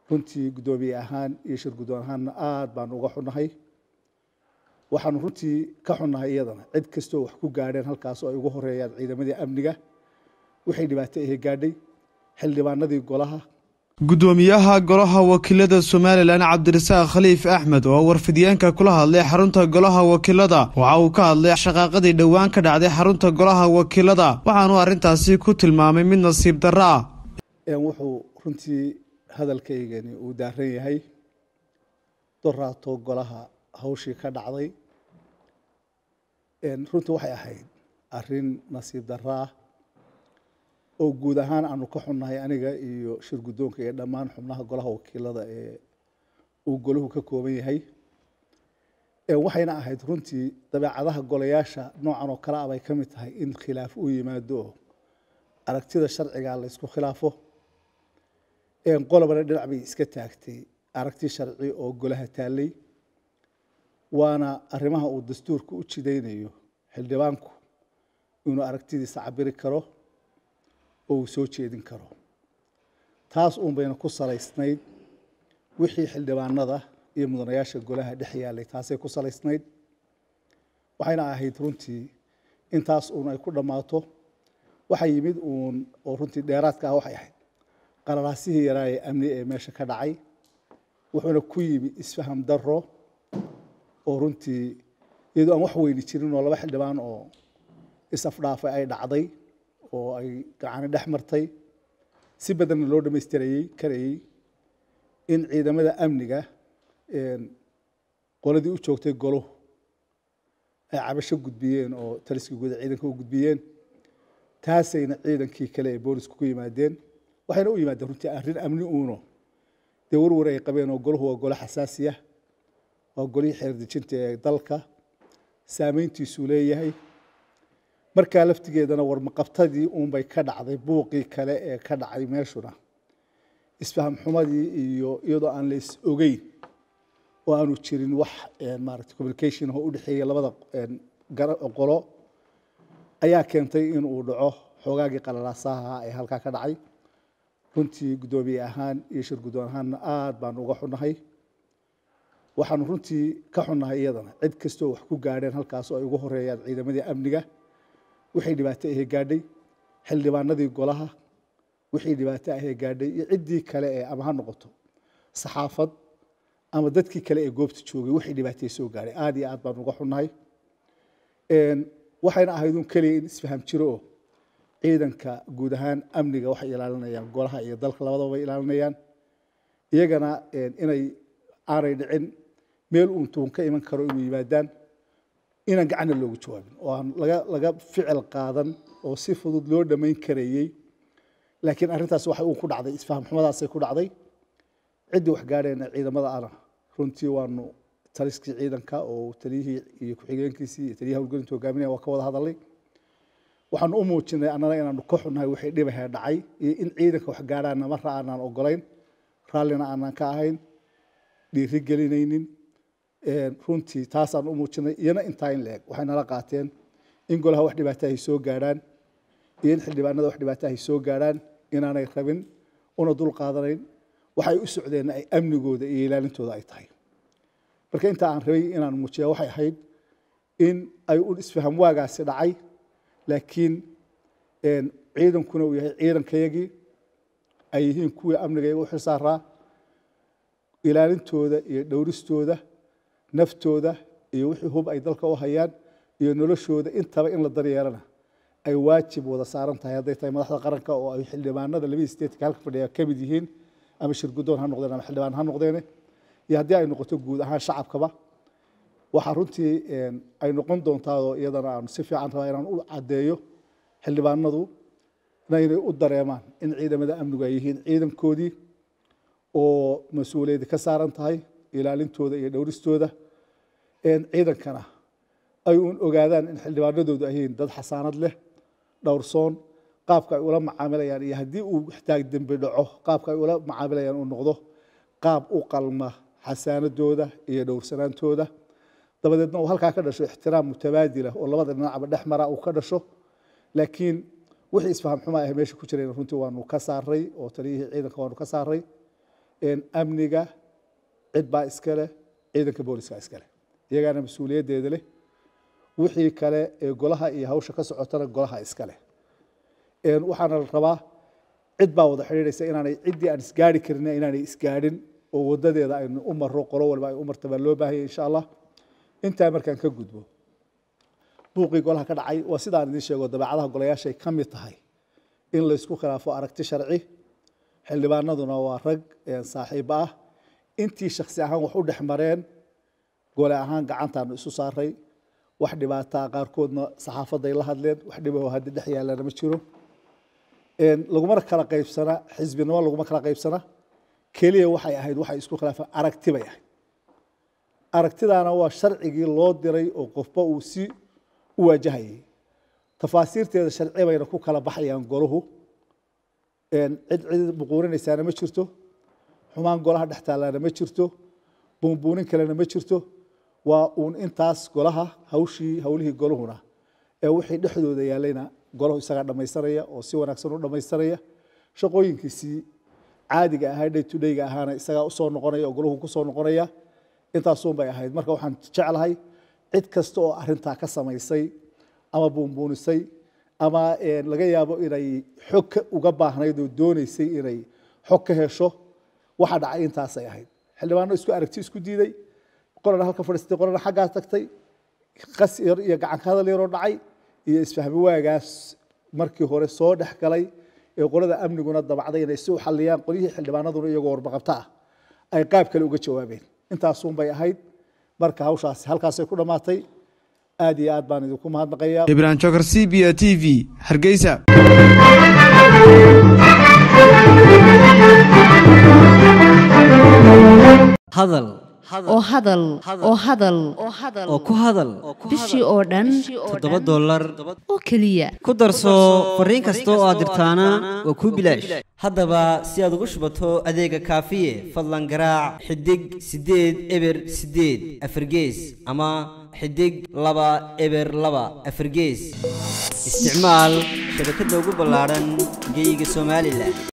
runtii gudoomiye ahaan iyo shir gudoon ahaanna aad baan uga xunnahay waxaan runtii ka xunnahay iyadana cid kastoo wax ku gaadheen halkaas oo ay ugu horeeyaan ciidamadii amniga wixii dhibaato ah gaadhay xildhibaanadii golaha gudoomiyaha golaha wakiilada Soomaaliland Cabdirasaaq Khaliif Axmed oo warfidiyeenka kula hadlay xarunta golaha wakiilada waxa uu ka hadlay shaqaqadii dhawaan ka dhacday xarunta golaha wakiilada waxaanu arintaasi ku tilmaamay mid nasiib darro ah wuxuu runtii hadalkaygani uu daaran yahay doraato golaha hawshii ka dhacday runtii waxay ahayd arin nasiib darro ah oo guud ahaan aanu ka xunnahay aniga iyo shir gudoonka ee dhammaan xubnaha golaha wakiilada ee uu golahu ka kooban yahay waxayna ahayd runtii dabeecadaha golayaasha noocan oo kale ah bay ka mid tahay in khilaaf uu yimaado aragtida sharciga la isku khilaafo qolobana dhinac bay iska taagtay aragti sharci oo golaha taalay waana arrimaha uu dastuurku u jidaynayo xildhibaanku inuu aragtidiisa cabiri karo oo soo jeedin karo taas bayna ku salaysnayd wixii xildhibaanada iyo mudanayaasha golaha dhex yaalay taasay ku salaysnayd waxayna ahayd runtii intaas ay ku dhammaato waxa yimid oo runtii dheeraadka ah waxay ahayd qararaasihii yaraa ee amni ee meesha ka dhacay wuxuuna ku yimi isfaham darro oo runtii iyadoo aan wax weyni jirin oo laba xildhibaan oo isafdhaafay ay dhacday oo ay gacani dhex martay si badanna loo dhameystirayay karayay in ciidamada amniga qoladii u joogtay golo ay cabasho gudbiyeen oo taliskii guud ciidanka u gudbiyeen taasayna ciidankii kale ee boolisku ku yimaadeen waxayna u yimaadeen runtii arrin amni dee warwar ay qabeen oo golahu waa golo xasaasi ah waa golihii xeer dejinta ee dalka saameyntiisuu leeyahay markaa laftigeedana warmaqabtadii bay ka dhacday buuqii kale ee ka dhacay meeshuna isfaham xumadii iyo iyadoo aan la is ogeyn oo aanu jirin wax maaragtay communication oo u dhaxeeya labada qolo ayaa keentay in uu dhaco xoogaagii qalalaasaha ee halkaa ka dhacay runtii gudoomiye ahaan iyo shir gudoon ahaanna aad baan uga xunnahay waxaan runtii ka xunnahay iyadana cid kastoo wax ku gaadheen halkaas oo ay ugu horeeyaan ciidamadii amniga wixii dhibaato ah gaadhay xildhibaanadii golaha wixii dhibaato ah gaadhay iyo ciddii kale ee ama ha noqoto saxaafad ama dadkii kale ee goobta joogay wixii dhibaato soo gaadhay aad iyo aad baan uga xunnahay waxayna ahayd kaliya in isfaham jiro ciidanka guud ahaan amniga waxay ilaalinayaan golaha iyo dalka labadaba way ilaalinayaan iyagana inay aanay dhicin meel tuun ka iman karo inuu yimaadaan inaan gacana loogu jawaabin oo aan laga ficil qaadan oo si fudud loo dhamayn karayay laakiin arrintaas waxay ku dhacday isfaham xumadaasay ku dhacday ciddii wax gaadheen ciidamada ana runtii waanu taliskii ciidanka oo taliyihii iyo ku-xigeenkiisii iyo taliyaha howlgelinta hogaaminaya waa ka wada hadalay waxaanu u muujinay annana inaanu ka xunnahay wixii dhibaha dhacay iyo in ciidanka wax gaadhaana marra aanaan ogolayn raallina aanaan ka ahayn dhiiri gelinaynin runtii taasaan u muujinay iyana intaa in leeg waxay nala qaateen in golaha wax dhibaato ay soo gaadhaan iyo in xildhibaanada wax dhibaato ay soo gaadhaan inaanay rabin una dul qaadanayn waxay u socdeen ay amnigooda iyo ilaalintooda ay tahay marka inta aan rabay inaan muujiyo waxay ahayd in ay u isfaham waagaasi dhacay laakiin ciidankuna uu yahay ciidankayagii ay yihiin kuwii amniga iyaga u xilsaaraa ilaalintooda iyo dhowristooda naftooda iyo wixii hub ay dalka u hayaan iyo noloshooda intaba in la daryeelana ay waajib wada saaran tahay hadday tahay madaxda qaranka oo ay xildhibaanada labada stateska halka fadhiya ka mid yihiin ama shir gudoon ha noqdeen ama xildhibaan ha noqdeen iyo haddii ay noqoto guud ahaan shacabkaba waxaa runtii ay noqon doontaa oo iyadana aan si fiican rabaa inaan u caddeeyo xildhibaanadu inay u dareemaan in ciidamada amnigu ay yihiin ciidankoodii oo mas-uuliyadda ka saaran tahay ilaalintooda iyo dhowristooda ciidankana ay ogaadaan in xildhibaanadoodu ay yihiin dad xasaanad leh dhowrsoon qaabka ay ula macaamilayaan iyo haddii uu ixtaag dembi dhaco qaabka ay ula macaamilayaan uu noqdo qaab u qalma xasaanadooda iyo dhowrsanaantooda dabadeedna uu halkaa ka dhasho ixtiraam mutabaadila oo labada dhinacba dhex mara uu ka dhasho laakiin wixii isfaham xumaa ah meesha ku jireen runtii waanu ka saaray oo taliyihii ciidanka waanu ka saaray amniga cid baa iska leh ciidanka booliska iska leh iyagana mas'uuliyadeeda leh wixii kale ee golaha iyo hawsha ka socotana golaha iska leh waxaana la rabaa cid baa wada xiriiraysa inaanay ciddii aan isgaari karin inaanay isgaarin oo wadadeeda aynu u marro qolo walba ay u martaba loo baahan yahay insha Allah inta markaan ka gudbo buuqii golaha ka dhacay waa sidaan idin sheego dabeecadaha golayaasha ay ka mid tahay in la isku khilaafo aragti sharci xildhibaanaduna waa rag saaxiib ah intii shakhsi ahaan wax u dhaxmareen gole ahaan gacantaan isu saaray wax dhibaato qaarkoodna saxaafadda ay la hadleen wax dhibaho hadda dhex yaalana ma jiro laguma kala qaybsana xisbinimo laguma kala qaybsana kaliya waxay ahayd waxay isku khilaafaan aragti bay ahayd aragtidaana waa sharcigii loo diray oo qofba uu si u waajahayay tafaasiirteeda sharci bayna ku kala baxayaan goluhu cid buquurinaysaana ma jirto xumaan golaha dhex taalaana ma jirto buunbuunin kalena ma jirto waa uun intaas golaha hawlihii goluhuna ee wixii dhexdooda yaalayna golahu isaga dhamaysanaya oo si wanaagsan u dhamaystiraya shaqooyinkiisii caadiga ahaa day to day-ga ahaana isaga u soo noqonaya oo golahu ku soo noqonaya intaas uun bay ahayd marka waxaan jeclahay cid kasta oo arrintaa ka samaysay ama buunbuunisay ama laga yaabo inay xog uga baahnayd oo doonaysay inay xog ka hesho waxa dhacay intaasay ahayd xildhibaano isku aragti isku diiday qolana halka fadhiistay qolana xaggaa tagtay qas yar iyo gacan ka hadal yaroo dhacay iyo isfahmi waagaas markii hore soo dhex galay ee qolada amniguna dabacday inay si u xalliyaan qolihii xildhibaanaduna iyagoo warbaqabta ah ay qaab kale uga jawaabeen intaas uun bay ahayd marka hawshaas halkaasay ku dhamaatay aad iyo aad baan idinku mahadnaqayaa Ibrahim Chokar CBA TV Hargeysa hadal oo ku hadal bishii oo dhan $7 oo kaliya ku darso fariin kasta oo aad dirtaana waa ku bilaash haddaba si aad ugu shubato adeega kaafiye fadlan garaac xidig 8 eber 8 afargees ama xidig 2 eber 2 afargees isticmaal shabakadda ugu ballaaran geyga Soomaaliland